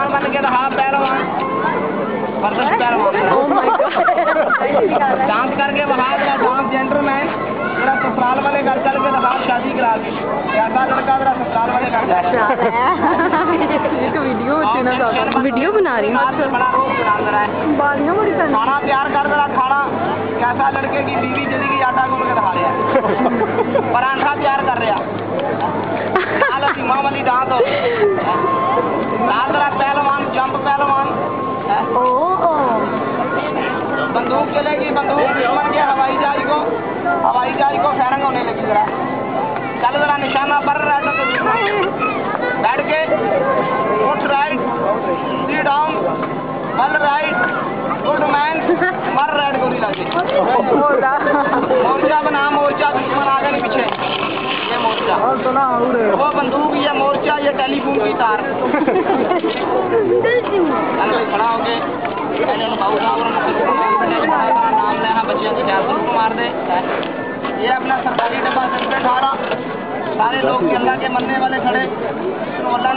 पहलवान बन के रहा, पहलवान डांस करके बहा मेरा डांस जेंटलमैन, मेरा ससुराल वाले घर चल के रहा, शादी करा दी। कैसा लड़का मेरा ससुराल वाले घर जा रहा है। एक वीडियो बना रही हूँ। बड़ा रोज बना रहा है, खाना तैयार कर मेरा खाना। कैसा लड़के की बीवी जल्दी की आटा गुन के रहा रहा, परांठा तैयार कर रहा, माँ वाली डांस हो पहलवान, जंप पहलवान। बंदूक चलेगी, बंदूक दुश्मन के हवाई जहाज को फैरंग होने लगी। जरा चल जरा निशाना पर बैठ के उठ, राइट, सी डाउन, बल राइट, गुड मैन, मर राइट गोली लगी। मोर्चा बना, मोर्चा दुश्मन आगे नहीं पीछे। ये मोर्चा, वो बंदूक, ये मोर्चा, ये टेलीफोन की तार। खड़ा हो गए बाबू साहब नाम लेना, बच्चियों की ख्याल मार दे। ये अपना सरकारी डब्बा 18 सारे लोग अल्लाह के मरने वाले खड़े, तो अल्लाह